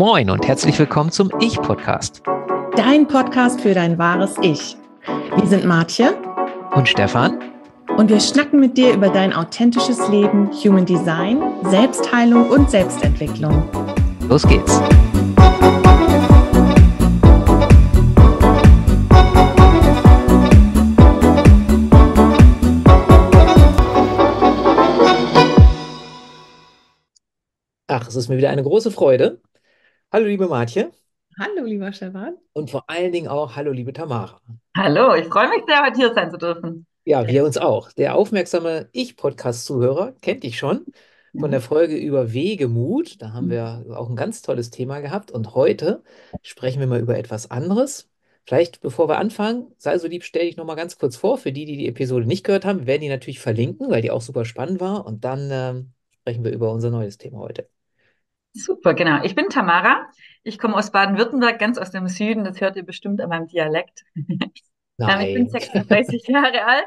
Moin und herzlich willkommen zum Ich-Podcast. Dein Podcast für dein wahres Ich. Wir sind Martje Und Stefan. Und wir schnacken mit dir über dein authentisches Leben, Human Design, Selbstheilung und Selbstentwicklung. Los geht's. Ach, es ist mir wieder eine große Freude. Hallo, liebe Martje. Hallo, lieber Stefan. Und vor allen Dingen auch hallo, liebe Tamara. Hallo, ich freue mich sehr, heute hier sein zu dürfen. Ja, wir uns auch. Der aufmerksame Ich-Podcast-Zuhörer kennt dich schon von der Folge über Wegemut. Da haben wir auch ein ganz tolles Thema gehabt. Und heute sprechen wir mal über etwas anderes. Vielleicht, bevor wir anfangen, sei so lieb, stell dich noch mal ganz kurz vor. Für die, die die Episode nicht gehört haben, wir werden die natürlich verlinken, weil die auch super spannend war. Und dann sprechen wir über unser neues Thema heute. Super, genau. Ich bin Tamara. Ich komme aus Baden-Württemberg, ganz aus dem Süden. Das hört ihr bestimmt an meinem Dialekt. Ich bin Nein. 36 Jahre alt,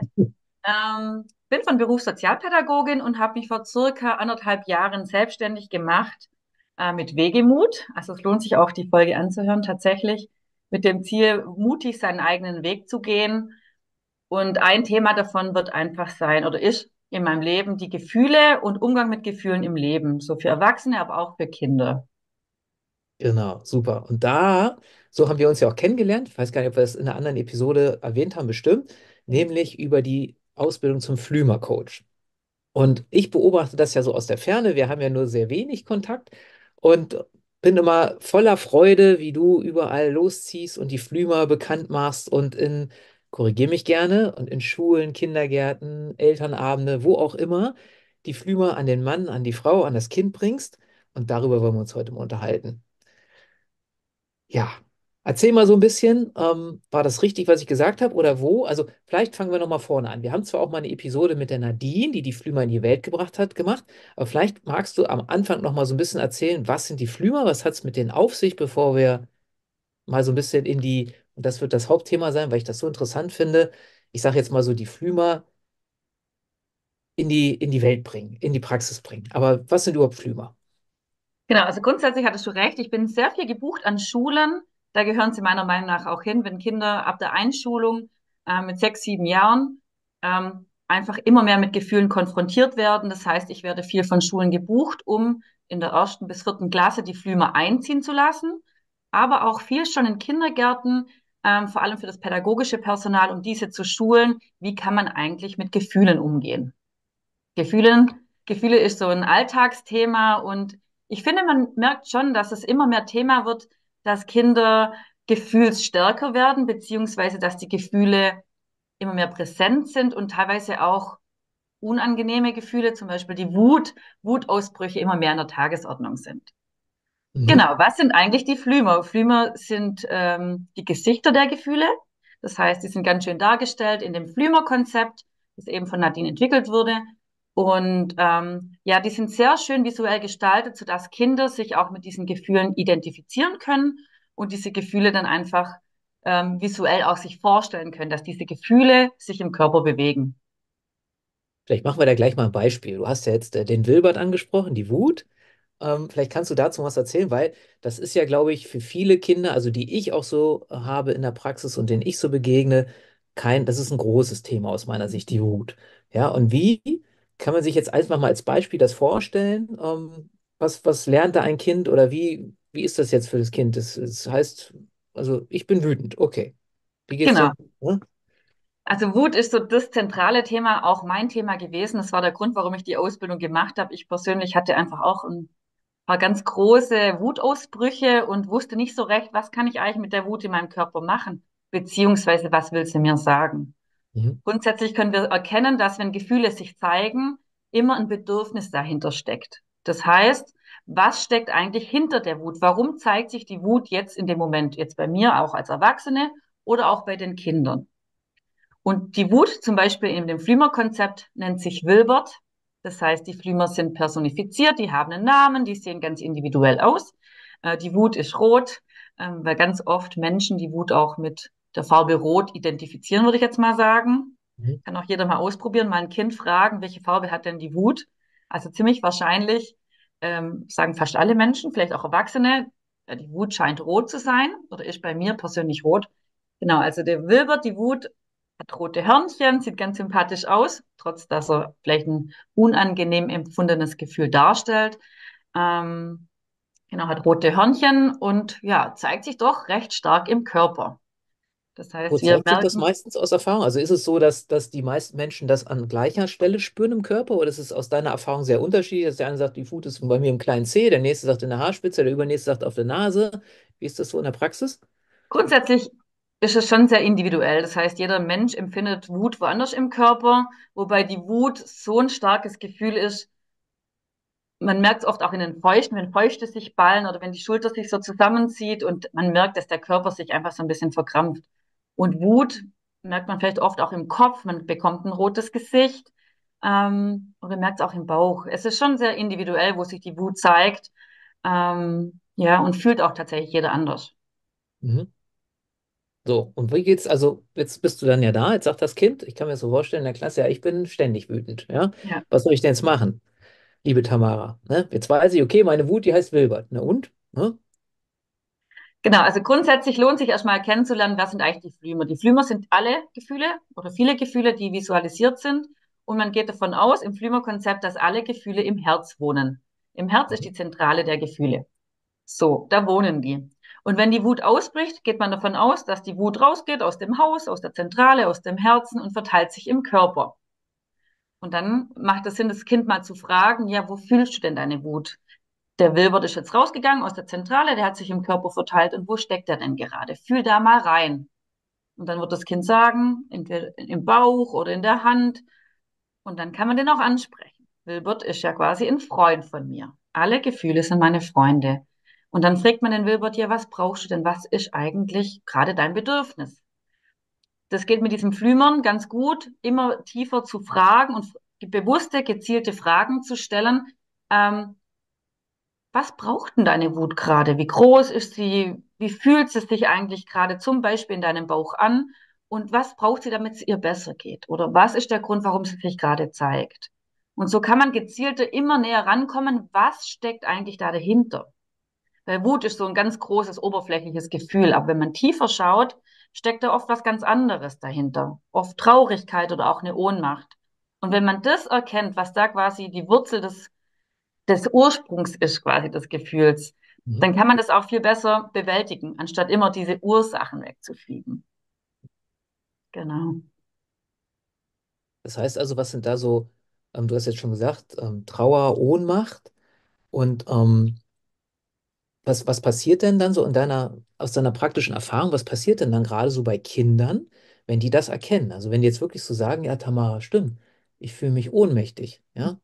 bin von Beruf Sozialpädagogin und habe mich vor circa 1,5 Jahren selbstständig gemacht mit Wegemut. Also es lohnt sich auch, die Folge anzuhören, tatsächlich mit dem Ziel, mutig seinen eigenen Weg zu gehen. Und ein Thema davon wird einfach sein oder ist in meinem Leben die Gefühle und Umgang mit Gefühlen im Leben, so für Erwachsene, aber auch für Kinder. Genau, super. Und so haben wir uns ja auch kennengelernt. Ich weiß gar nicht, ob wir das in einer anderen Episode erwähnt haben, bestimmt, nämlich über die Ausbildung zum Flümer-Coach. Und ich beobachte das ja so aus der Ferne. Wir haben ja nur sehr wenig Kontakt und bin immer voller Freude, wie du überall losziehst und die Flümer bekannt machst und korrigiere mich gerne, und in Schulen, Kindergärten, Elternabende, wo auch immer, die Flümer an den Mann, an die Frau, an das Kind bringst. Und darüber wollen wir uns heute mal unterhalten. Ja, erzähl mal so ein bisschen, war das richtig, was ich gesagt habe, oder wo? Also vielleicht fangen wir nochmal vorne an. Wir haben zwar auch mal eine Episode mit der Nadine, die die Flümer in die Welt gebracht hat, gemacht, aber vielleicht magst du am Anfang nochmal so ein bisschen erzählen, was sind die Flümer, was hat es mit denen auf sich, bevor wir mal so ein bisschen und das wird das Hauptthema sein, weil ich das so interessant finde, ich sage jetzt mal so, die Flümer in die Welt bringen, in die Praxis bringen. Aber was sind überhaupt Flümer? Genau, also grundsätzlich hattest du recht. Ich bin sehr viel gebucht an Schulen. Da gehören sie meiner Meinung nach auch hin, wenn Kinder ab der Einschulung mit 6, 7 Jahren einfach immer mehr mit Gefühlen konfrontiert werden. Das heißt, ich werde viel von Schulen gebucht, um in der 1. bis 4. Klasse die Flümer einziehen zu lassen, aber auch viel schon in Kindergärten, vor allem für das pädagogische Personal, um diese zu schulen. Wie kann man eigentlich mit Gefühlen umgehen? Gefühle ist so ein Alltagsthema und ich finde, man merkt schon, dass es immer mehr Thema wird, dass Kinder gefühlsstärker werden, beziehungsweise dass die Gefühle immer mehr präsent sind und teilweise auch unangenehme Gefühle, zum Beispiel die Wutausbrüche immer mehr in der Tagesordnung sind. Mhm. Genau, was sind eigentlich die Flümer? Flümer sind die Gesichter der Gefühle. Das heißt, die sind ganz schön dargestellt in dem Flümer-Konzept, das eben von Nadine entwickelt wurde. Und ja, die sind sehr schön visuell gestaltet, sodass Kinder sich auch mit diesen Gefühlen identifizieren können und diese Gefühle dann einfach visuell auch sich vorstellen können, dass diese Gefühle sich im Körper bewegen. Vielleicht machen wir da gleich mal ein Beispiel. Du hast ja jetzt den Wilbert angesprochen, die Wut. Vielleicht kannst du dazu was erzählen, weil das ist ja, glaube ich, für viele Kinder, also die ich auch so habe in der Praxis und denen ich so begegne, das ist ein großes Thema aus meiner Sicht, die Wut. Ja, und wie kann man sich jetzt einfach mal als Beispiel das vorstellen? Was lernt da ein Kind oder wie ist das jetzt für das Kind? Das heißt, also ich bin wütend, okay. Wie geht's Genau. denn? Ne? Also Wut ist so das zentrale Thema, auch mein Thema gewesen. Das war der Grund, warum ich die Ausbildung gemacht habe. Ich persönlich hatte einfach auch ein paar ganz große Wutausbrüche und wusste nicht so recht, was kann ich eigentlich mit der Wut in meinem Körper machen, beziehungsweise was will sie mir sagen. Mhm. Grundsätzlich können wir erkennen, dass wenn Gefühle sich zeigen, immer ein Bedürfnis dahinter steckt. Das heißt, was steckt eigentlich hinter der Wut? Warum zeigt sich die Wut jetzt in dem Moment, jetzt bei mir auch als Erwachsene oder auch bei den Kindern? Und die Wut zum Beispiel in dem Flümer-Konzept nennt sich Wilbert. Das heißt, die Flümer sind personifiziert, die haben einen Namen, die sehen ganz individuell aus. Die Wut ist rot, weil ganz oft Menschen die Wut auch mit der Farbe Rot identifizieren, würde ich jetzt mal sagen. Mhm. Kann auch jeder mal ausprobieren, mal ein Kind fragen, welche Farbe hat denn die Wut? Also ziemlich wahrscheinlich sagen fast alle Menschen, vielleicht auch Erwachsene, Ja, die Wut scheint rot zu sein oder ist bei mir persönlich rot. Genau, also der Wilbert, die Wut, hat rote Hörnchen, sieht ganz sympathisch aus, trotz dass er vielleicht ein unangenehm empfundenes Gefühl darstellt. Ähm, genau, hat rote Hörnchen und ja, zeigt sich doch recht stark im Körper. Das Wo heißt, wir zeigt sich das merken, meistens aus Erfahrung? Also ist es so, dass die meisten Menschen das an gleicher Stelle spüren im Körper oder ist es aus deiner Erfahrung sehr unterschiedlich, dass der eine sagt, die Wut ist bei mir im kleinen Zeh, der nächste sagt in der Haarspitze, der übernächste sagt auf der Nase. Wie ist das so in der Praxis? grundsätzlich ist es schon sehr individuell. Das heißt, jeder Mensch empfindet Wut woanders im Körper, wobei die Wut so ein starkes Gefühl ist. Man merkt es oft auch in den Fäusten, wenn Fäuste sich ballen oder wenn die Schulter sich so zusammenzieht und man merkt, dass der Körper sich einfach so ein bisschen verkrampft. Und Wut merkt man vielleicht oft auch im Kopf, man bekommt ein rotes Gesicht, oder merkt es auch im Bauch. Es ist schon sehr individuell, wo sich die Wut zeigt, ja, und fühlt auch tatsächlich jeder anders. Mhm. So, und wie geht's? Also, jetzt bist du dann ja da, jetzt sagt das Kind, ich kann mir so vorstellen, in der Klasse, ja, ich bin ständig wütend, ja. Ja. Was soll ich denn jetzt machen, liebe Tamara? Ne? Jetzt weiß ich, okay, meine Wut, die heißt Wilbert. Na und? Ne? Genau, also grundsätzlich lohnt sich erstmal kennenzulernen, was sind eigentlich die Flümer. Die Flümer sind alle Gefühle oder viele Gefühle, die visualisiert sind. Und man geht davon aus, im Flümer-Konzept, dass alle Gefühle im Herz wohnen. Im Herz ist Mhm. die Zentrale der Gefühle. So, da wohnen die. Und wenn die Wut ausbricht, geht man davon aus, dass die Wut rausgeht aus dem Haus, aus der Zentrale, aus dem Herzen und verteilt sich im Körper. Und dann macht es Sinn, das Kind mal zu fragen, ja, wo fühlst du denn deine Wut? Der Wilbert ist jetzt rausgegangen aus der Zentrale, der hat sich im Körper verteilt. Und wo steckt er denn gerade? Fühl da mal rein. Und dann wird das Kind sagen, entweder im Bauch oder in der Hand. Und dann kann man den auch ansprechen. Wilbert ist ja quasi ein Freund von mir. Alle Gefühle sind meine Freunde. Und dann fragt man den Wilbert, ja, was brauchst du denn? Was ist eigentlich gerade dein Bedürfnis? Das geht mit diesem Flümern ganz gut, immer tiefer zu fragen und bewusste, gezielte Fragen zu stellen. Ähm, Was braucht denn deine Wut gerade? Wie groß ist sie? Wie fühlt sie sich eigentlich gerade zum Beispiel in deinem Bauch an? Und was braucht sie, damit es ihr besser geht? Oder was ist der Grund, warum sie sich gerade zeigt? Und so kann man gezielter immer näher rankommen, was steckt eigentlich da dahinter? Weil Wut ist so ein ganz großes, oberflächliches Gefühl. Aber wenn man tiefer schaut, steckt da oft was ganz anderes dahinter. Oft Traurigkeit oder auch eine Ohnmacht. Und wenn man das erkennt, was da quasi die Wurzel des Ursprungs ist, quasi des Gefühls, Mhm. dann kann man das auch viel besser bewältigen, anstatt immer diese Ursachen wegzufliegen. Genau. Das heißt also, was sind da so, du hast jetzt schon gesagt, Trauer, Ohnmacht und was passiert denn dann so aus deiner praktischen Erfahrung, was passiert denn dann gerade so bei Kindern, wenn die das erkennen? Also wenn die jetzt wirklich so sagen, ja, Tamara, stimmt, ich fühle mich ohnmächtig, ja?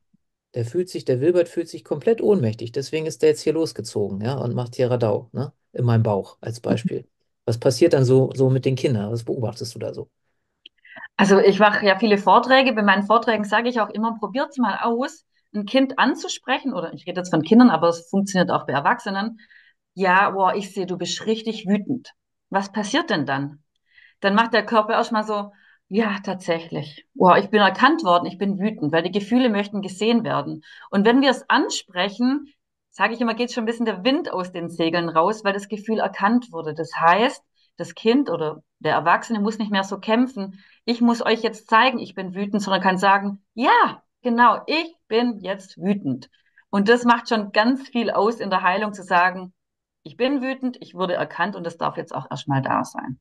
Der Wilbert fühlt sich komplett ohnmächtig, deswegen ist der jetzt hier losgezogen, ja, und macht hier Radau, ne? In meinem Bauch als Beispiel. Was passiert dann so mit den Kindern? Was beobachtest du da so? Also ich mache ja viele Vorträge. Bei meinen Vorträgen sage ich auch immer, probiert's mal aus, ein Kind anzusprechen, oder ich rede jetzt von Kindern, aber es funktioniert auch bei Erwachsenen. Ja, boah, ich sehe, du bist richtig wütend. Was passiert denn dann? Dann macht der Körper erstmal so, ja, tatsächlich. Wow, ich bin erkannt worden, ich bin wütend, weil die Gefühle möchten gesehen werden. Und wenn wir es ansprechen, sage ich immer, geht schon ein bisschen der Wind aus den Segeln raus, weil das Gefühl erkannt wurde. Das heißt, das Kind oder der Erwachsene muss nicht mehr so kämpfen. Ich muss euch jetzt zeigen, ich bin wütend, sondern kann sagen, ja, genau, ich bin jetzt wütend. Und das macht schon ganz viel aus in der Heilung zu sagen, ich bin wütend, ich wurde erkannt und das darf jetzt auch erstmal da sein.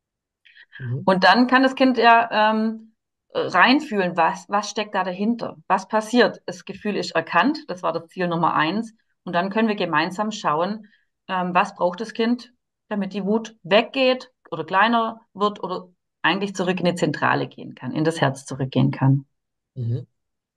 Mhm. Und dann kann das Kind ja reinfühlen, was steckt da dahinter? Was passiert? Das Gefühl ist erkannt, das war das Ziel Nummer eins. Und dann können wir gemeinsam schauen, was braucht das Kind, damit die Wut weggeht oder kleiner wird oder eigentlich zurück in die Zentrale gehen kann, in das Herz zurückgehen kann. Mhm.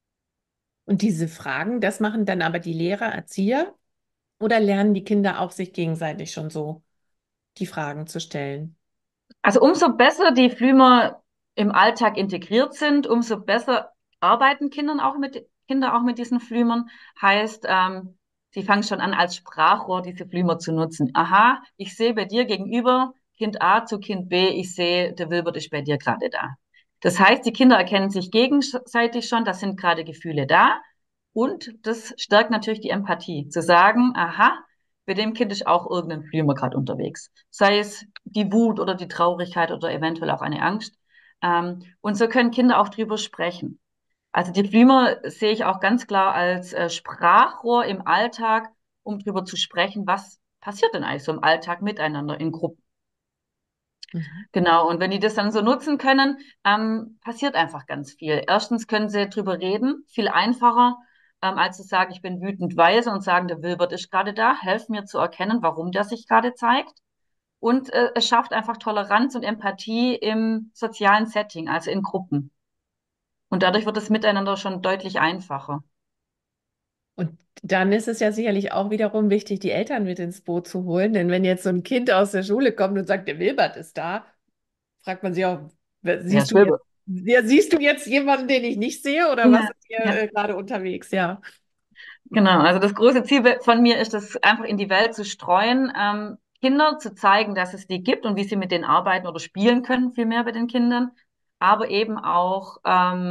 Und diese Fragen, das machen dann aber die Lehrer, Erzieher oder lernen die Kinder auch sich gegenseitig schon so die Fragen zu stellen? Also umso besser die Flümer im Alltag integriert sind, umso besser arbeiten Kinder auch mit diesen Flümern. Heißt, sie fangen schon an, als Sprachrohr diese Flümer zu nutzen. Aha, ich sehe bei dir gegenüber Kind A zu Kind B, ich sehe, der Wilbert ist bei dir gerade da. Das heißt, die Kinder erkennen sich gegenseitig schon, das sind gerade Gefühle da. Und das stärkt natürlich die Empathie, zu sagen, aha, bei dem Kind ist auch irgendein Flümer gerade unterwegs. Sei es die Wut oder die Traurigkeit oder eventuell auch eine Angst. Und so können Kinder auch drüber sprechen. Also die Flümer sehe ich auch ganz klar als Sprachrohr im Alltag, um drüber zu sprechen, was passiert denn eigentlich so im Alltag miteinander in Gruppen. Mhm. Genau, und wenn die das dann so nutzen können, passiert einfach ganz viel. Erstens können sie drüber reden, viel einfacher, als zu sagen, ich bin wütend weise und sagen, der Wilbert ist gerade da, helf mir zu erkennen, warum der sich gerade zeigt. Und es schafft einfach Toleranz und Empathie im sozialen Setting, also in Gruppen. Und dadurch wird das Miteinander schon deutlich einfacher. Und dann ist es ja sicherlich auch wiederum wichtig, die Eltern mit ins Boot zu holen. Denn wenn jetzt so ein Kind aus der Schule kommt und sagt, der Wilbert ist da, fragt man sich auch, Ja, siehst du jetzt, Schwilbe. ja, siehst du jetzt jemanden, den ich nicht sehe, oder was Ja, ist hier ja. gerade unterwegs? Ja. Genau, also das große Ziel von mir ist es, einfach in die Welt zu streuen, Kinder zu zeigen, dass es die gibt und wie sie mit denen arbeiten oder spielen können, viel mehr bei den Kindern, aber eben auch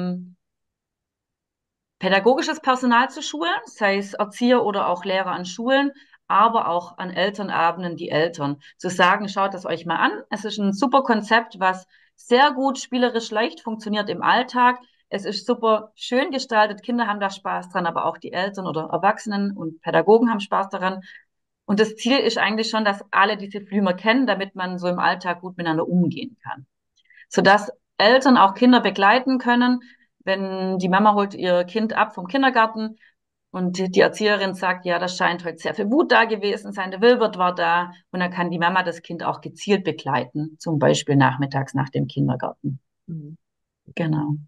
pädagogisches Personal zu schulen, sei es Erzieher oder auch Lehrer an Schulen, aber auch an Elternabenden die Eltern. Zu sagen, schaut es euch mal an. Es ist ein super Konzept, was sehr gut spielerisch leicht funktioniert im Alltag. Es ist super schön gestaltet. Kinder haben da Spaß dran, aber auch die Eltern oder Erwachsenen und Pädagogen haben Spaß daran. Und das Ziel ist eigentlich schon, dass alle diese Flümer kennen, damit man so im Alltag gut miteinander umgehen kann, sodass Eltern auch Kinder begleiten können. Wenn die Mama holt ihr Kind ab vom Kindergarten und die Erzieherin sagt, ja, da scheint heute sehr viel Wut da gewesen sein, der Wilbert war da. Und dann kann die Mama das Kind auch gezielt begleiten, zum Beispiel nachmittags nach dem Kindergarten. Mhm. Genau.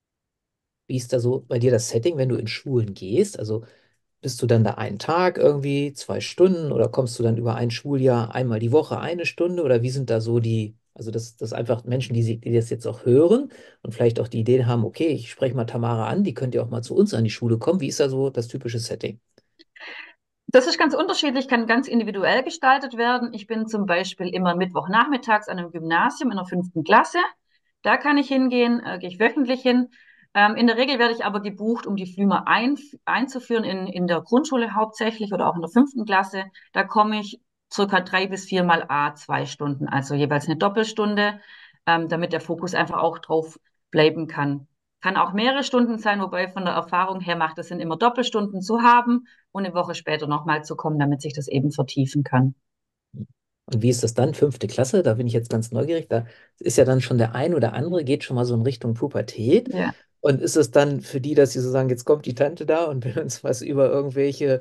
Wie ist da so bei dir das Setting, wenn du in Schulen gehst? Also bist du dann da einen Tag irgendwie, 2 Stunden oder kommst du dann über ein Schuljahr einmal die Woche eine Stunde oder wie sind da so also das einfach Menschen, die das jetzt auch hören und vielleicht auch die Idee haben, okay, ich spreche mal Tamara an, die könnte ja auch mal zu uns an die Schule kommen. Wie ist da so das typische Setting? Das ist ganz unterschiedlich, kann ganz individuell gestaltet werden. Ich bin zum Beispiel immer Mittwochnachmittags an einem Gymnasium in der 5. Klasse. Da kann ich hingehen, gehe ich wöchentlich hin. In der Regel werde ich aber gebucht, um die Flümer einzuführen in der Grundschule hauptsächlich oder auch in der 5. Klasse. Da komme ich circa 3 bis 4 Mal 2 Stunden, also jeweils eine Doppelstunde, damit der Fokus einfach auch drauf bleiben kann. Kann auch mehrere Stunden sein, wobei von der Erfahrung her macht es Sinn, immer Doppelstunden zu haben und eine Woche später nochmal zu kommen, damit sich das eben vertiefen kann. Und wie ist das dann? 5. Klasse, da bin ich jetzt ganz neugierig. Da ist ja dann schon der ein oder andere, geht schon mal so in Richtung Pubertät. Ja. Und ist es dann für die, dass sie so sagen, jetzt kommt die Tante da und will uns was über irgendwelche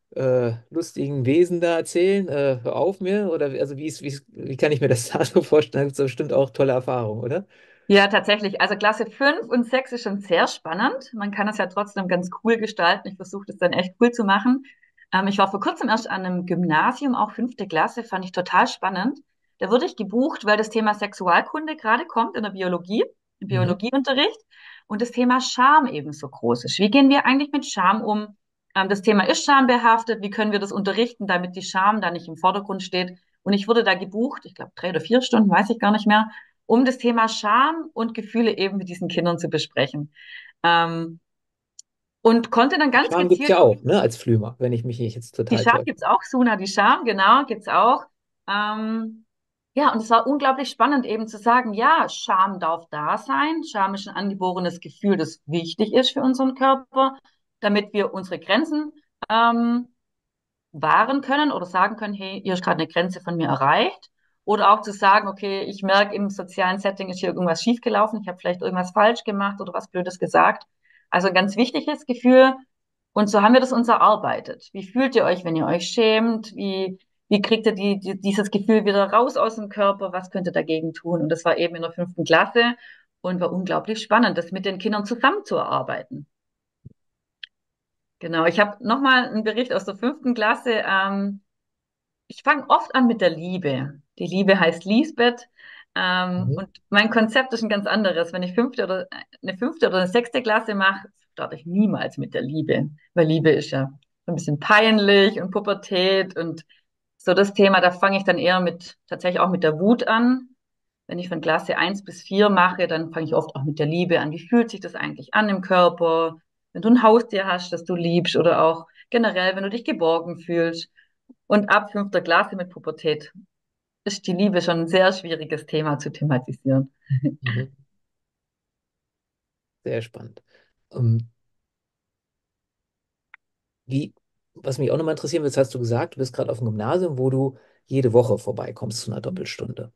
lustigen Wesen da erzählen? Hör auf mir? Oder also wie kann ich mir das da so vorstellen? Da gibt es bestimmt auch tolle Erfahrungen, oder? Ja, tatsächlich. Also Klasse 5 und 6 ist schon sehr spannend. Man kann es ja trotzdem ganz cool gestalten. Ich versuche das dann echt cool zu machen. Ich war vor kurzem erst an einem Gymnasium, auch 5. Klasse, fand ich total spannend. Da wurde ich gebucht, weil das Thema Sexualkunde gerade kommt in der Biologie, im Mhm. Biologieunterricht und das Thema Scham ebenso groß ist. Wie gehen wir eigentlich mit Scham um? Das Thema ist schambehaftet. Wie können wir das unterrichten, damit die Scham da nicht im Vordergrund steht? Und ich wurde da gebucht, ich glaube 3 oder 4 Stunden, weiß ich gar nicht mehr, um das Thema Scham und Gefühle eben mit diesen Kindern zu besprechen. Ähm, und konnte dann ganz Scham gibt es gezielt, ja auch, ne, als Flümer, wenn ich mich nicht jetzt die total Scham täusche. gibt's auch, Suna, die Scham, genau, gibt's auch. Ähm, ja, und es war unglaublich spannend eben zu sagen, ja, Scham darf da sein. Scham ist ein angeborenes Gefühl, das wichtig ist für unseren Körper, damit wir unsere Grenzen ähm, wahren können oder sagen können, hey, hier ist gerade eine Grenze von mir erreicht. Oder auch zu sagen, okay, ich merke im sozialen Setting ist hier irgendwas schiefgelaufen, ich habe vielleicht irgendwas falsch gemacht oder was Blödes gesagt. Also ein ganz wichtiges Gefühl. Und so haben wir das uns erarbeitet. Wie fühlt ihr euch, wenn ihr euch schämt? Wie kriegt ihr dieses Gefühl wieder raus aus dem Körper? Was könnt ihr dagegen tun? Und das war eben in der 5. Klasse und war unglaublich spannend, das mit den Kindern zusammenzuarbeiten. Genau, ich habe nochmal einen Bericht aus der 5. Klasse. Ich fange oft an mit der Liebe. Die Liebe heißt Lisbeth. Mhm. Und mein Konzept ist ein ganz anderes. Wenn ich eine 5. oder eine 6. Klasse mache, starte ich niemals mit der Liebe. Weil Liebe ist ja so ein bisschen peinlich und Pubertät und so das Thema, da fange ich dann eher tatsächlich auch mit der Wut an. Wenn ich von Klasse 1 bis 4 mache, dann fange ich oft auch mit der Liebe an. Wie fühlt sich das eigentlich an im Körper? Wenn du ein Haustier hast, das du liebst oder auch generell, wenn du dich geborgen fühlst. Und ab 5. Klasse mit Pubertät ist die Liebe schon ein sehr schwieriges Thema zu thematisieren. Mhm. Sehr spannend. Ähm, wie, was mich auch nochmal interessieren wird, hast du gesagt, du bist gerade auf dem Gymnasium, wo du jede Woche vorbeikommst zu einer Doppelstunde.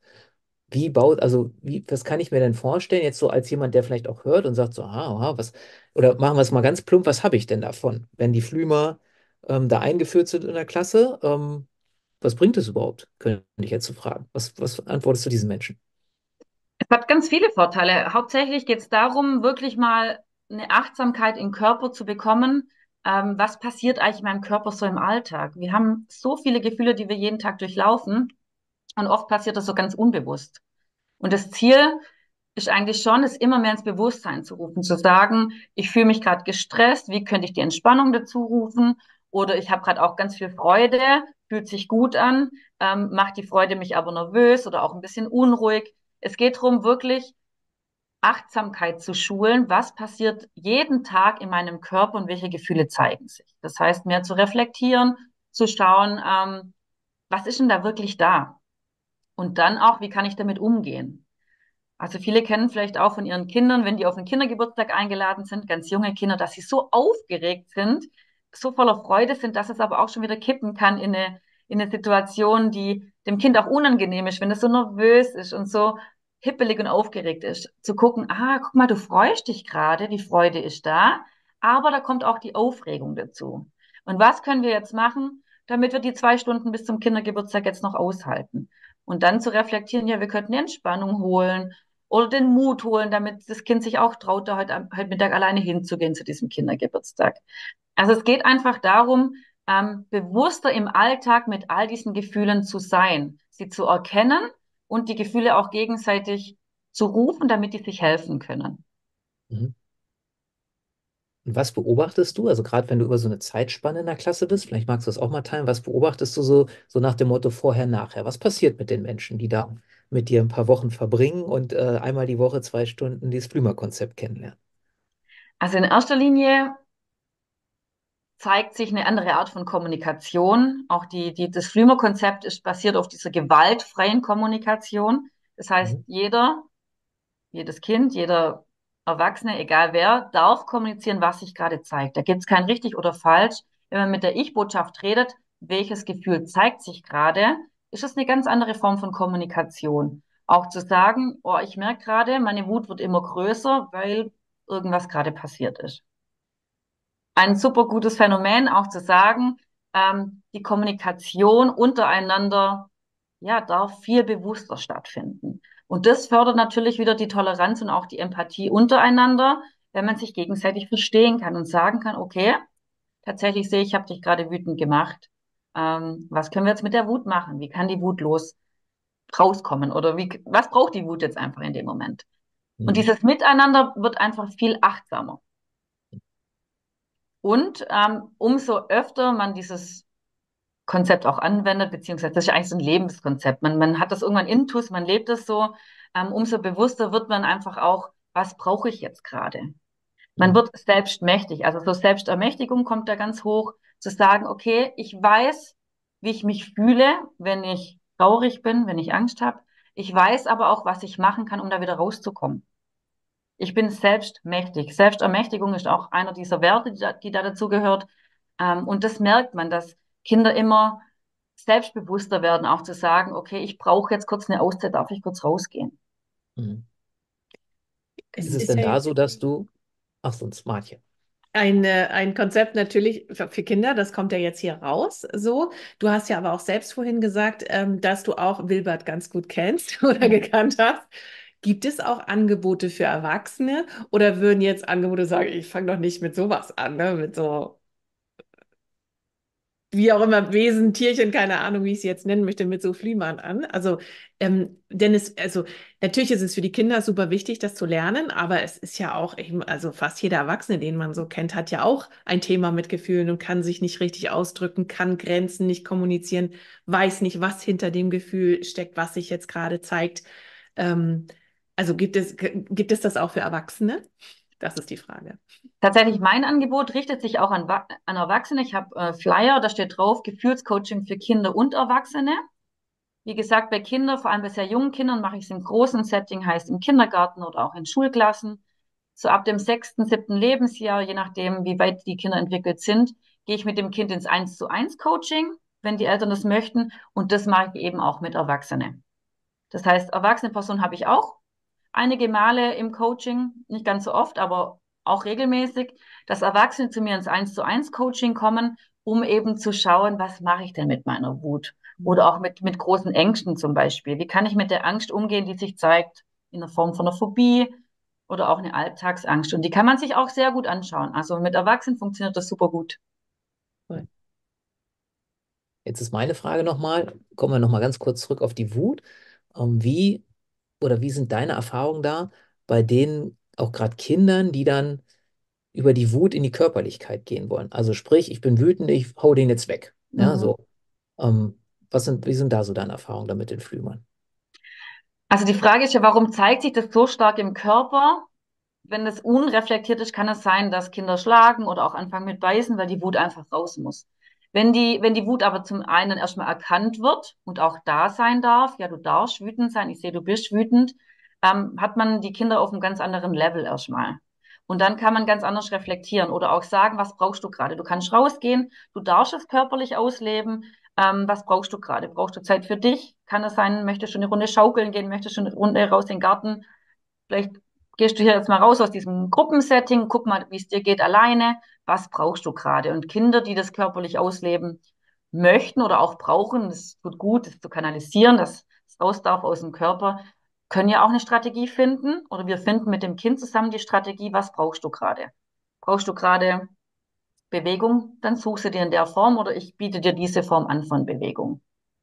Was kann ich mir denn vorstellen, jetzt so als jemand, der vielleicht auch hört und sagt so, aha, oder machen wir es mal ganz plump, was habe ich denn davon, wenn die Flümer da eingeführt sind in der Klasse? Was bringt es überhaupt? Könnte ich jetzt so fragen. Was antwortest du diesen Menschen? Es hat ganz viele Vorteile. Hauptsächlich geht es darum, wirklich mal eine Achtsamkeit im Körper zu bekommen. Was passiert eigentlich in meinem Körper so im Alltag? Wir haben so viele Gefühle, die wir jeden Tag durchlaufen, und oft passiert das so ganz unbewusst. Und das Ziel ist eigentlich schon, es immer mehr ins Bewusstsein zu rufen, zu sagen, ich fühle mich gerade gestresst, wie könnte ich die Entspannung dazu rufen? Oder ich habe gerade auch ganz viel Freude, fühlt sich gut an, macht die Freude mich aber nervös oder auch ein bisschen unruhig. Es geht darum, wirklich Achtsamkeit zu schulen, was passiert jeden Tag in meinem Körper und welche Gefühle zeigen sich. Das heißt, mehr zu reflektieren, zu schauen, was ist denn da wirklich da? Und dann auch, wie kann ich damit umgehen? Also viele kennen vielleicht auch von ihren Kindern, wenn die auf einen Kindergeburtstag eingeladen sind, ganz junge Kinder, dass sie so aufgeregt sind, so voller Freude sind, dass es aber auch schon wieder kippen kann in eine Situation, die dem Kind auch unangenehm ist, wenn es so nervös ist und so hippelig und aufgeregt ist. Zu gucken, guck mal, du freust dich gerade, die Freude ist da, aber da kommt auch die Aufregung dazu. Und was können wir jetzt machen, damit wir die 2 Stunden bis zum Kindergeburtstag jetzt noch aushalten? Und dann zu reflektieren, ja, wir könnten die Entspannung holen oder den Mut holen, damit das Kind sich auch traut, da heute Mittag alleine hinzugehen zu diesem Kindergeburtstag. Also es geht einfach darum, bewusster im Alltag mit all diesen Gefühlen zu sein, sie zu erkennen und die Gefühle auch gegenseitig zu rufen, damit die sich helfen können. Mhm. Und was beobachtest du? Also gerade wenn du über so eine Zeitspanne in der Klasse bist, vielleicht magst du das auch mal teilen, was beobachtest du so nach dem Motto vorher, nachher? Was passiert mit den Menschen, die da mit dir ein paar Wochen verbringen und einmal die Woche 2 Stunden dieses Flümer-Konzept kennenlernen? Also in erster Linie zeigt sich eine andere Art von Kommunikation. Auch das Flümer-Konzept ist basiert auf dieser gewaltfreien Kommunikation. Das heißt, Mhm. jedes Kind, jeder Erwachsene, egal wer, darf kommunizieren, was sich gerade zeigt. Da gibt es kein richtig oder falsch. Wenn man mit der Ich-Botschaft redet, welches Gefühl zeigt sich gerade, ist das eine ganz andere Form von Kommunikation. Auch zu sagen, oh, ich merke gerade, meine Wut wird immer größer, weil irgendwas gerade passiert ist. Ein super gutes Phänomen, auch zu sagen, die Kommunikation untereinander, ja, darf viel bewusster stattfinden. Und das fördert natürlich wieder die Toleranz und auch die Empathie untereinander, wenn man sich gegenseitig verstehen kann und sagen kann, okay, tatsächlich sehe ich habe dich gerade wütend gemacht. Was können wir jetzt mit der Wut machen? Wie kann die Wut rauskommen? Oder was braucht die Wut jetzt einfach in dem Moment? Und Mhm. dieses Miteinander wird einfach viel achtsamer. Und umso öfter man dieses Konzept auch anwendet, beziehungsweise das ist ja eigentlich so ein Lebenskonzept. Man hat das irgendwann intus, man lebt es so, umso bewusster wird man einfach auch, was brauche ich jetzt gerade? Man Mhm. wird selbstmächtig, also so Selbstermächtigung kommt da ganz hoch, zu sagen, okay, ich weiß, wie ich mich fühle, wenn ich traurig bin, wenn ich Angst habe. Ich weiß aber auch, was ich machen kann, um da wieder rauszukommen. Ich bin selbstmächtig. Selbstermächtigung ist auch einer dieser Werte, die da dazu gehört. Und das merkt man, dass Kinder immer selbstbewusster werden, auch zu sagen, okay, ich brauche jetzt kurz eine Auszeit, darf ich kurz rausgehen? Mhm. Es Ist es ist denn ja da jetzt so, dass du, ach sonst, Martje. ein Konzept natürlich für Kinder, das kommt ja jetzt hier raus. So, du hast ja aber auch selbst vorhin gesagt, dass du auch Wilbert ganz gut kennst oder gekannt hast. Gibt es auch Angebote für Erwachsene oder würden jetzt Angebote sagen, ich fange doch nicht mit sowas an, ne? Mit so wie auch immer, Wesen, Tierchen, keine Ahnung, wie ich es jetzt nennen möchte, mit so Flimmern an. Also, also natürlich ist es für die Kinder super wichtig, das zu lernen, aber es ist ja auch eben, also fast jeder Erwachsene, den man so kennt, hat ja auch ein Thema mit Gefühlen und kann sich nicht richtig ausdrücken, kann Grenzen nicht kommunizieren, weiß nicht, was hinter dem Gefühl steckt, was sich jetzt gerade zeigt. Ähm, also gibt es das auch für Erwachsene? Das ist die Frage. Tatsächlich, mein Angebot richtet sich auch an Erwachsene. Ich habe Flyer, da steht drauf, Gefühlscoaching für Kinder und Erwachsene. Wie gesagt, bei Kindern, vor allem bei sehr jungen Kindern, mache ich es im großen Setting, heißt im Kindergarten oder auch in Schulklassen. So ab dem 6., 7. Lebensjahr, je nachdem, wie weit die Kinder entwickelt sind, gehe ich mit dem Kind ins 1:1 Coaching, wenn die Eltern das möchten. Und das mache ich eben auch mit Erwachsenen. Das heißt, erwachsene Personen habe ich auch einige Male im Coaching, nicht ganz so oft, aber auch regelmäßig, dass Erwachsene zu mir ins 1:1 Coaching kommen, um eben zu schauen, was mache ich denn mit meiner Wut? Oder auch mit großen Ängsten zum Beispiel. Wie kann ich mit der Angst umgehen, die sich zeigt in der Form von einer Phobie oder auch eine Alltagsangst? Und die kann man sich auch sehr gut anschauen. Also mit Erwachsenen funktioniert das super gut. Jetzt ist meine Frage nochmal, kommen wir nochmal ganz kurz zurück auf die Wut. Wie oder wie sind deine Erfahrungen da bei den auch gerade Kindern, die dann über die Wut in die Körperlichkeit gehen wollen? Also sprich, ich bin wütend, ich hau den jetzt weg. Ja, Mhm. so. Wie sind da so deine Erfahrungen da mit den Flümern? Also die Frage ist ja, warum zeigt sich das so stark im Körper? Wenn das unreflektiert ist, kann es sein, dass Kinder schlagen oder auch anfangen mit Beißen, weil die Wut einfach raus muss. Wenn die Wut aber zum einen erstmal erkannt wird und auch da sein darf, ja, du darfst wütend sein, ich sehe, du bist wütend, hat man die Kinder auf einem ganz anderen Level erstmal. Und dann kann man ganz anders reflektieren oder auch sagen, was brauchst du gerade? Du kannst rausgehen, du darfst es körperlich ausleben. Was brauchst du gerade? Brauchst du Zeit für dich? Kann es sein, möchtest du eine Runde schaukeln gehen, möchtest du eine Runde raus in den Garten? Vielleicht gehst du hier jetzt mal raus aus diesem Gruppensetting, guck mal, wie es dir geht alleine. Was brauchst du gerade? Und Kinder, die das körperlich ausleben möchten oder auch brauchen, das tut gut, das zu kanalisieren, dass es raus darf aus dem Körper, können ja auch eine Strategie finden oder wir finden mit dem Kind zusammen die Strategie, was brauchst du gerade? Brauchst du gerade Bewegung? Dann suchst du dir in der Form oder ich biete dir diese Form an von Bewegung.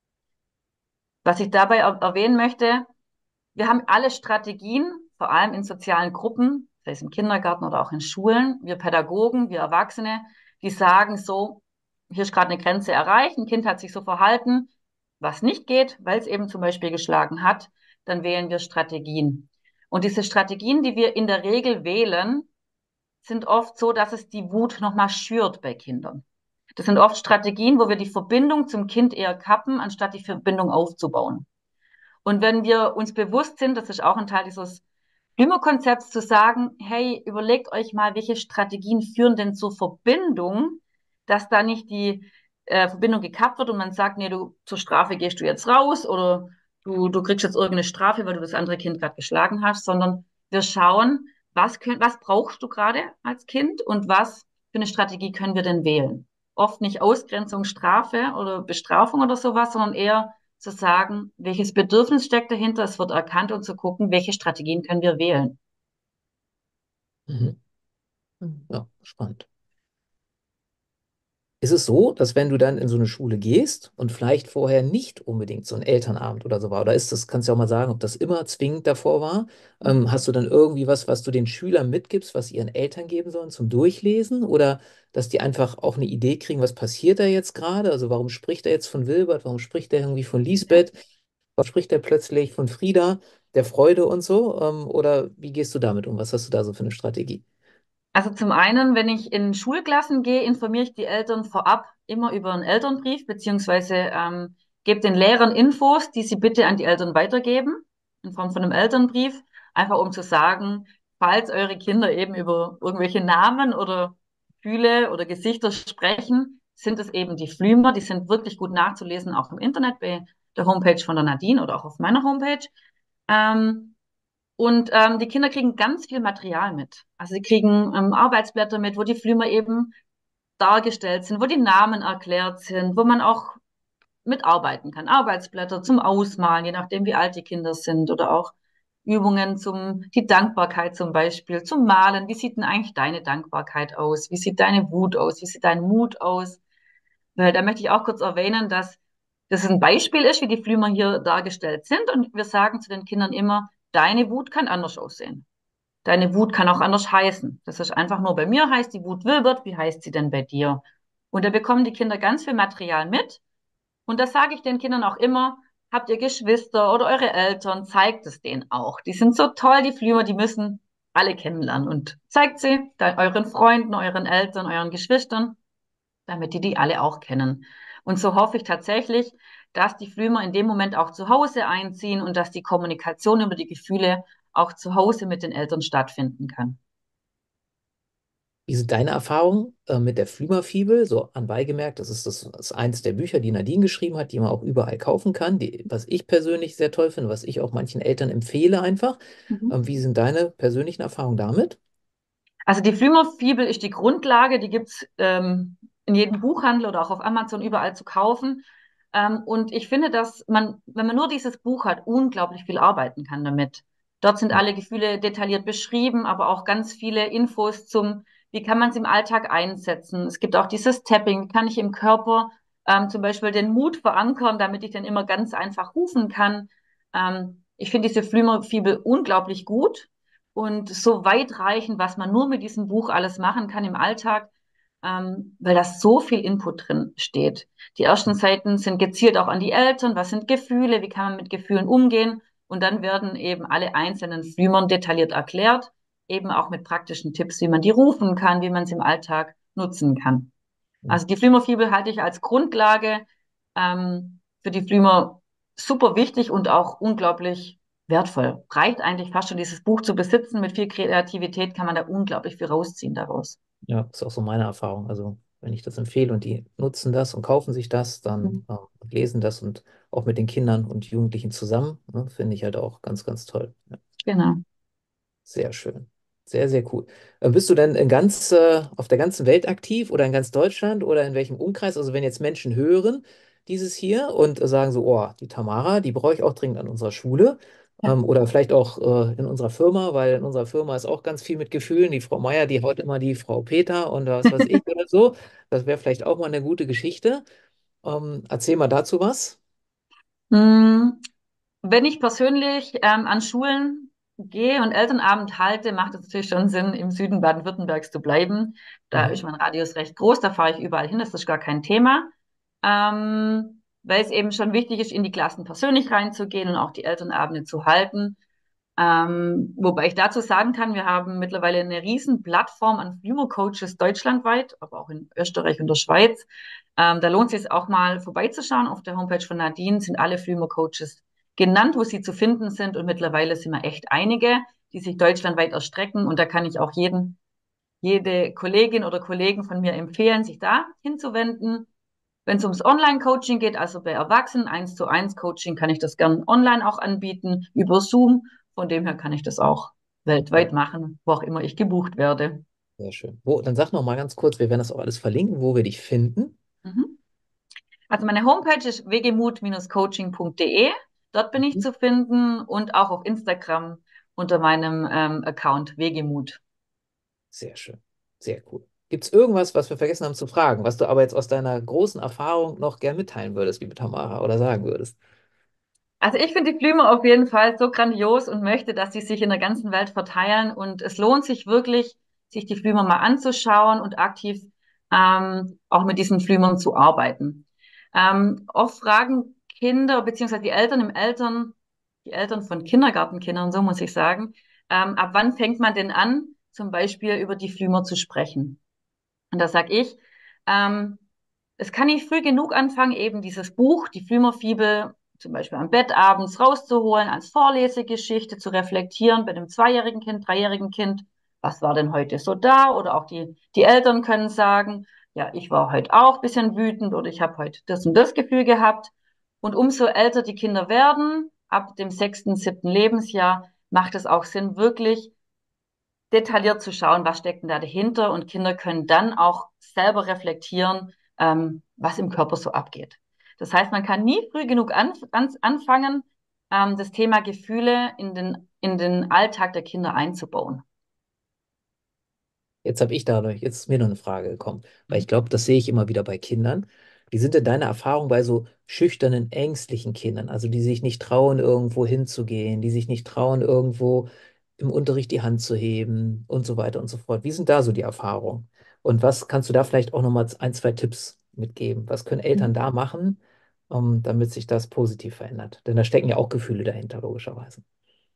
Was ich dabei erwähnen möchte, wir haben alle Strategien, vor allem in sozialen Gruppen, sei es im Kindergarten oder auch in Schulen, wir Pädagogen, wir Erwachsene, die sagen so, hier ist gerade eine Grenze erreicht, ein Kind hat sich so verhalten, was nicht geht, weil es eben zum Beispiel geschlagen hat, dann wählen wir Strategien. Und diese Strategien, die wir in der Regel wählen, sind oft so, dass es die Wut nochmal schürt bei Kindern. Das sind oft Strategien, wo wir die Verbindung zum Kind eher kappen, anstatt die Verbindung aufzubauen. Und wenn wir uns bewusst sind, das ist auch ein Teil dieses Blümer-Konzepts, zu sagen, hey, überlegt euch mal, welche Strategien führen denn zur Verbindung, dass da nicht die Verbindung gekappt wird und man sagt, nee, du zur Strafe gehst du jetzt raus oder du kriegst jetzt irgendeine Strafe, weil du das andere Kind gerade geschlagen hast, sondern wir schauen, was brauchst du gerade als Kind und was für eine Strategie können wir denn wählen? Oft nicht Ausgrenzung, Strafe oder Bestrafung oder sowas, sondern eher zu sagen, welches Bedürfnis steckt dahinter, es wird erkannt und zu gucken, welche Strategien können wir wählen. Mhm. Ja, spannend. Ist es so, dass wenn du dann in so eine Schule gehst und vielleicht vorher nicht unbedingt so ein Elternabend oder so war, oder ist das, kannst du auch mal sagen, ob das immer zwingend davor war? Hast du dann irgendwie was, was du den Schülern mitgibst, was sie ihren Eltern geben sollen zum Durchlesen? Oder dass die einfach auch eine Idee kriegen, was passiert da jetzt gerade? Also warum spricht er jetzt von Wilbert? Warum spricht er irgendwie von Lisbeth? Warum spricht er plötzlich von Frieda, der Freude und so? Oder wie gehst du damit um? Was hast du da so für eine Strategie? Also zum einen, wenn ich in Schulklassen gehe, informiere ich die Eltern vorab immer über einen Elternbrief, beziehungsweise gebe den Lehrern Infos, die sie bitte an die Eltern weitergeben, in Form von einem Elternbrief, einfach um zu sagen, falls eure Kinder eben über irgendwelche Namen oder Gefühle oder Gesichter sprechen, sind es eben die Flümer, die sind wirklich gut nachzulesen, auch im Internet bei der Homepage von der Nadine oder auch auf meiner Homepage. Ähm, die Kinder kriegen ganz viel Material mit. Also sie kriegen Arbeitsblätter mit, wo die Flümer eben dargestellt sind, wo die Namen erklärt sind, wo man auch mitarbeiten kann. Arbeitsblätter zum Ausmalen, je nachdem, wie alt die Kinder sind, oder auch Übungen die Dankbarkeit zum Beispiel, zum Malen. Wie sieht denn eigentlich deine Dankbarkeit aus? Wie sieht deine Wut aus? Wie sieht dein Mut aus? Weil da möchte ich auch kurz erwähnen, dass das ein Beispiel ist, wie die Flümer hier dargestellt sind. Und wir sagen zu den Kindern immer, deine Wut kann anders aussehen. Deine Wut kann auch anders heißen. Das ist einfach nur bei mir heißt die Wut Wilbert. Wie heißt sie denn bei dir? Und da bekommen die Kinder ganz viel Material mit. Und das sage ich den Kindern auch immer. Habt ihr Geschwister oder eure Eltern? Zeigt es denen auch. Die sind so toll, die Flümer, die müssen alle kennenlernen und zeigt sie euren Freunden, euren Eltern, euren Geschwistern, damit die alle auch kennen. Und so hoffe ich tatsächlich, dass die Flümer in dem Moment auch zu Hause einziehen und dass die Kommunikation über die Gefühle auch zu Hause mit den Eltern stattfinden kann. Wie sind deine Erfahrungen mit der Flümerfibel? So anbei gemerkt, das ist eins der Bücher, die Nadine geschrieben hat, die man auch überall kaufen kann, was ich persönlich sehr toll finde, was ich auch manchen Eltern empfehle einfach. Mhm. Wie sind deine persönlichen Erfahrungen damit? Also die Flümer-Fibel ist die Grundlage, die gibt's in jedem Buchhandel oder auch auf Amazon überall zu kaufen. Und ich finde, dass man, wenn man nur dieses Buch hat, unglaublich viel arbeiten kann damit. Dort sind alle Gefühle detailliert beschrieben, aber auch ganz viele Infos zum, wie kann man es im Alltag einsetzen. Es gibt auch dieses Tapping, wie kann ich im Körper zum Beispiel den Mut verankern, damit ich dann immer ganz einfach rufen kann. Ich finde diese Flümer-Fibel unglaublich gut und so weitreichend, was man nur mit diesem Buch alles machen kann im Alltag, weil da so viel Input drin steht. Die ersten Seiten sind gezielt auch an die Eltern. Was sind Gefühle? Wie kann man mit Gefühlen umgehen? Und dann werden eben alle einzelnen Flümern detailliert erklärt, eben auch mit praktischen Tipps, wie man die rufen kann, wie man es im Alltag nutzen kann. Also die Flümerfibel halte ich als Grundlage für die Flümer super wichtig und auch unglaublich wertvoll. Reicht eigentlich fast schon, dieses Buch zu besitzen. Mit viel Kreativität kann man da unglaublich viel rausziehen daraus. Ja, ist auch so meine Erfahrung. Also, wenn ich das empfehle und die nutzen das und kaufen sich das, dann lesen das und auch mit den Kindern und Jugendlichen zusammen, ne, finde ich halt auch ganz, ganz toll. Ja, Genau. sehr schön. Sehr, sehr cool. Bist du denn auf der ganzen Welt aktiv oder in ganz Deutschland oder in welchem Umkreis? Also, wenn jetzt Menschen hören dieses hier und sagen so, oh, die Tamara, die brauche ich auch dringend an unserer Schule. Ja. Oder vielleicht auch in unserer Firma, weil in unserer Firma ist auch ganz viel mit Gefühlen. Die Frau Meier, die haut immer die Frau Peter und was weiß ich oder so. Das wäre vielleicht auch mal eine gute Geschichte. Erzähl mal dazu was. Mm, Wenn ich persönlich an Schulen gehe und Elternabend halte, macht es natürlich schon Sinn, im Süden Baden-Württembergs zu bleiben. Da Mhm. ist mein Radius recht groß, da fahre ich überall hin, das ist gar kein Thema. Weil es eben schon wichtig ist, in die Klassen persönlich reinzugehen und auch die Elternabende zu halten. Wobei ich dazu sagen kann, wir haben mittlerweile eine riesen Plattform an Flümo-Coaches deutschlandweit, aber auch in Österreich und der Schweiz. Da lohnt es sich auch mal vorbeizuschauen. Auf der Homepage von Nadine sind alle Flümo-Coaches genannt, wo sie zu finden sind. Und mittlerweile sind wir echt einige, die sich deutschlandweit erstrecken. Und da kann ich auch jede Kollegin oder Kollegen von mir empfehlen, sich da hinzuwenden. Wenn es ums Online-Coaching geht, also bei Erwachsenen 1:1 Coaching, kann ich das gern online auch anbieten, über Zoom. Von dem her kann ich das auch Ja, weltweit machen, wo auch immer ich gebucht werde. sehr schön. Dann sag noch mal ganz kurz, wir werden das auch alles verlinken, wo wir dich finden. Mhm. Also meine Homepage ist wegemut-coaching.de. Dort bin ich Mhm. zu finden und auch auf Instagram unter meinem Account Wegemut. Sehr schön. Sehr cool. Gibt es irgendwas, was wir vergessen haben zu fragen, was du aber jetzt aus deiner großen Erfahrung noch gern mitteilen würdest, liebe Tamara, oder sagen würdest? Also ich finde die Blume auf jeden Fall so grandios und möchte, dass sie sich in der ganzen Welt verteilen. Und es lohnt sich wirklich, sich die Flümer mal anzuschauen und aktiv auch mit diesen Flümern zu arbeiten. Oft fragen Kinder beziehungsweise die Eltern von Kindergartenkindern, so muss ich sagen, ab wann fängt man denn an, zum Beispiel über die Flümer zu sprechen? Und da sag ich, ähm, es kann nicht früh genug anfangen, eben dieses Buch, die Flümerfibel, zum Beispiel am Bett abends rauszuholen, als Vorlesegeschichte zu reflektieren bei einem zweijährigen Kind, dreijährigen Kind. Was war denn heute so da? Oder auch die Eltern können sagen, ja, ich war heute auch ein bisschen wütend oder ich habe heute das und das Gefühl gehabt. Und umso älter die Kinder werden, ab dem 6., 7. Lebensjahr, macht es auch Sinn, wirklich detailliert zu schauen, was steckt denn da dahinter und Kinder können dann auch selber reflektieren, was im Körper so abgeht. Das heißt, man kann nie früh genug anfangen, das Thema Gefühle in den Alltag der Kinder einzubauen. Jetzt ist mir noch eine Frage gekommen, weil ich glaube, das sehe ich immer wieder bei Kindern. Wie sind denn deine Erfahrungen bei so schüchternen, ängstlichen Kindern, also die sich nicht trauen, irgendwo hinzugehen, die sich nicht trauen, irgendwo im Unterricht die Hand zu heben und so weiter und so fort? Wie sind da so die Erfahrungen? Und was kannst du da vielleicht auch nochmal ein, zwei Tipps mitgeben? Was können Eltern da machen, damit sich das positiv verändert? Denn da stecken ja auch Gefühle dahinter, logischerweise.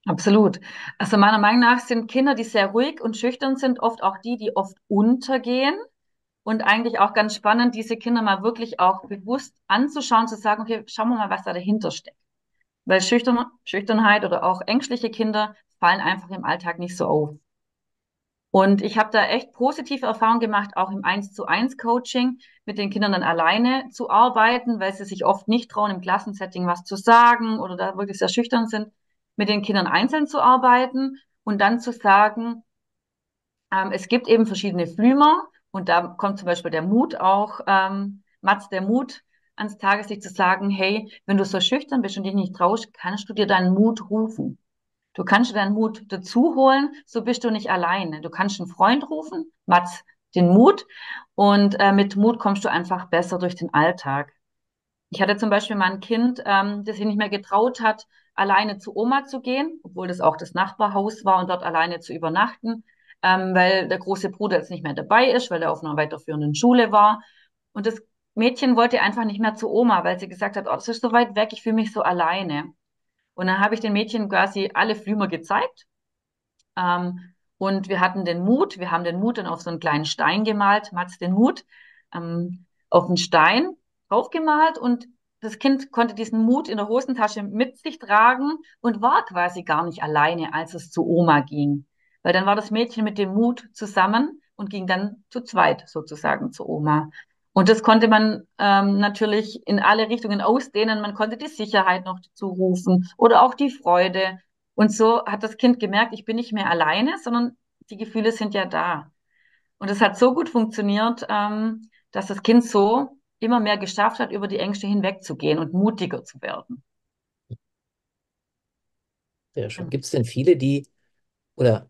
Absolut. Also meiner Meinung nach sind Kinder, die sehr ruhig und schüchtern sind, oft auch die, die oft untergehen. Und eigentlich auch ganz spannend, diese Kinder mal wirklich auch bewusst anzuschauen, zu sagen, okay, schauen wir mal, was da dahinter steckt. Weil Schüchternheit oder auch ängstliche Kinder fallen einfach im Alltag nicht so auf. Und ich habe da echt positive Erfahrungen gemacht, auch im 1:1 Coaching mit den Kindern dann alleine zu arbeiten, weil sie sich oft nicht trauen, im Klassensetting was zu sagen oder da wirklich sehr schüchtern sind, mit den Kindern einzeln zu arbeiten und dann zu sagen, es gibt eben verschiedene Flümer und da kommt zum Beispiel der Mut auch, Mats, der Mut ans Tageslicht zu sagen, hey, wenn du so schüchtern bist und dich nicht traust, kannst du dir deinen Mut rufen. Du kannst dir deinen Mut dazu holen, so bist du nicht alleine. Du kannst einen Freund rufen, Mats, den Mut, und mit Mut kommst du einfach besser durch den Alltag. Ich hatte zum Beispiel mal ein Kind, das sich nicht mehr getraut hat, alleine zu Oma zu gehen, obwohl das auch das Nachbarhaus war und dort alleine zu übernachten, weil der große Bruder jetzt nicht mehr dabei ist, weil er auf einer weiterführenden Schule war. Und das Mädchen wollte einfach nicht mehr zu Oma, weil sie gesagt hat, oh, das ist so weit weg, ich fühle mich so alleine. Und dann habe ich den Mädchen quasi alle Flümer gezeigt. Und wir haben den Mut dann auf so einen kleinen Stein gemalt, Mats den Mut, auf einen Stein draufgemalt und das Kind konnte diesen Mut in der Hosentasche mit sich tragen und war quasi gar nicht alleine, als es zu Oma ging. Weil dann war das Mädchen mit dem Mut zusammen und ging dann zu zweit sozusagen zu Oma. Und das konnte man natürlich in alle Richtungen ausdehnen. Man konnte die Sicherheit noch zurufen oder auch die Freude. Und so hat das Kind gemerkt, ich bin nicht mehr alleine, sondern die Gefühle sind ja da. Und es hat so gut funktioniert, dass das Kind so immer mehr geschafft hat, über die Ängste hinwegzugehen und mutiger zu werden. Sehr schön. Gibt es denn viele, oder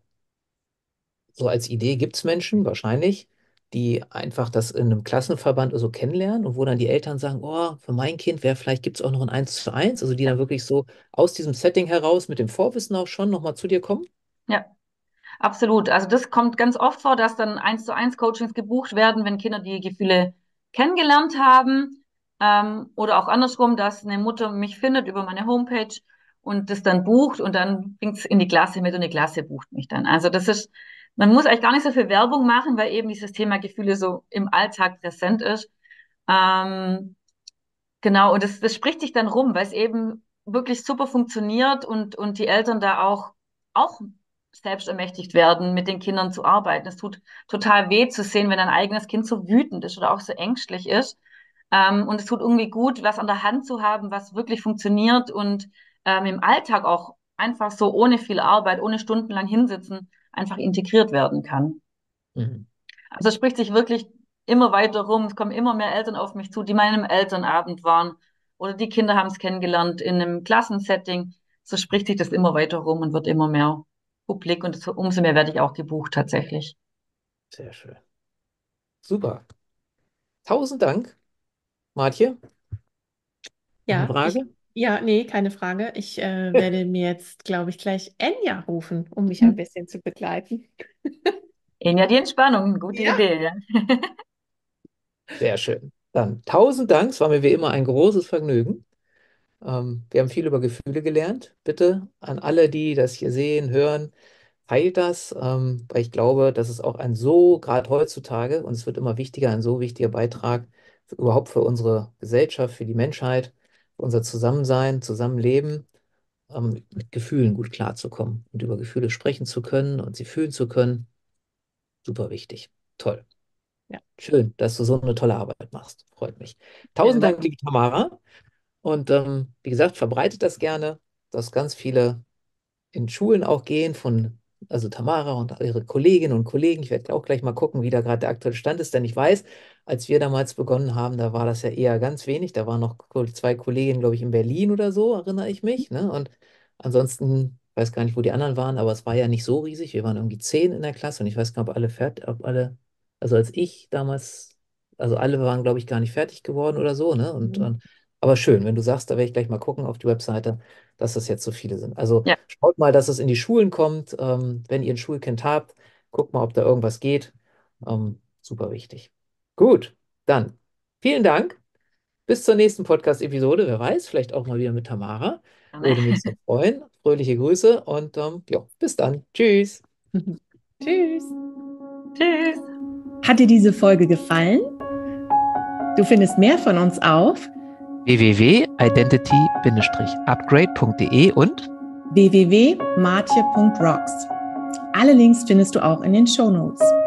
so als Idee gibt es Menschen, wahrscheinlich, die einfach das in einem Klassenverband oder so kennenlernen und wo dann die Eltern sagen, oh, für mein Kind wäre vielleicht, gibt es auch noch ein 1:1, also die dann wirklich so aus diesem Setting heraus mit dem Vorwissen auch schon nochmal zu dir kommen? Ja, absolut. Also das kommt ganz oft vor, dass dann 1:1 Coachings gebucht werden, wenn Kinder die Gefühle kennengelernt haben. Oder auch andersrum, dass eine Mutter mich findet über meine Homepage und das dann bucht und dann bringt es in die Klasse mit und die Klasse bucht mich dann. Also das ist, man muss eigentlich gar nicht so viel Werbung machen, weil eben dieses Thema Gefühle so im Alltag präsent ist. Ähm, Genau, und das spricht sich dann rum, weil es eben wirklich super funktioniert und die Eltern da auch selbst ermächtigt werden, mit den Kindern zu arbeiten. Es tut total weh zu sehen, wenn ein eigenes Kind so wütend ist oder auch so ängstlich ist. Und es tut irgendwie gut, was an der Hand zu haben, was wirklich funktioniert und im Alltag auch einfach so ohne viel Arbeit, ohne stundenlang hinsitzen, einfach integriert werden kann. Mhm. Also es spricht sich wirklich immer weiter rum. Es kommen immer mehr Eltern auf mich zu, die mal in einem Elternabend waren oder die Kinder haben es kennengelernt in einem Klassensetting. So spricht sich das immer weiter rum und wird immer mehr publik und umso mehr werde ich auch gebucht tatsächlich. Sehr schön. Super. Tausend Dank, Martje. Noch eine Ja, Frage? ja, nee, keine Frage. Ich werde mir jetzt, glaube ich, gleich Enya rufen, um mich ein bisschen zu begleiten. Ja, die Entspannung, gute Ja. Idee, ja. Sehr schön. Dann tausend Dank. Es war mir wie immer ein großes Vergnügen. Wir haben viel über Gefühle gelernt. Bitte an alle, die das hier sehen, hören, teilt das, weil ich glaube, das ist auch gerade heutzutage, und es wird immer wichtiger, ein so wichtiger Beitrag überhaupt für unsere Gesellschaft, für die Menschheit, für unser Zusammensein, Zusammenleben, mit Gefühlen gut klarzukommen und über Gefühle sprechen zu können und sie fühlen zu können. Super wichtig. Toll. Ja, Schön, dass du so eine tolle Arbeit machst. Freut mich. Vielen Tausend Dank, Dank. liebe Tamara. Und wie gesagt, verbreitet das gerne, dass ganz viele in Schulen auch gehen also Tamara und ihre Kolleginnen und Kollegen. Ich werde auch gleich mal gucken, wie da gerade der aktuelle Stand ist, denn ich weiß, als wir damals begonnen haben, da war das ja eher ganz wenig. Da waren noch zwei Kolleginnen, glaube ich, in Berlin oder so, erinnere ich mich. Ne? Und ansonsten weiß gar nicht, wo die anderen waren, aber es war ja nicht so riesig. Wir waren irgendwie 10 in der Klasse und ich weiß gar nicht, also als ich damals, also alle waren, glaube ich, gar nicht fertig geworden oder so. Ne? mhm. Aber schön, wenn du sagst, da werde ich gleich mal gucken auf die Webseite, dass das jetzt so viele sind. Also Ja, schaut mal, dass es in die Schulen kommt. Wenn ihr ein Schulkind habt, guckt mal, ob da irgendwas geht. Super wichtig. Gut, dann vielen Dank. Bis zur nächsten Podcast-Episode. Wer weiß, vielleicht auch mal wieder mit Tamara. Würde mich sehr freuen. Fröhliche Grüße und ja, bis dann. Tschüss. Tschüss. Tschüss. Hat dir diese Folge gefallen? Du findest mehr von uns auf www.identity-upgrade.de und www.martje.rocks. Alle Links findest du auch in den Shownotes.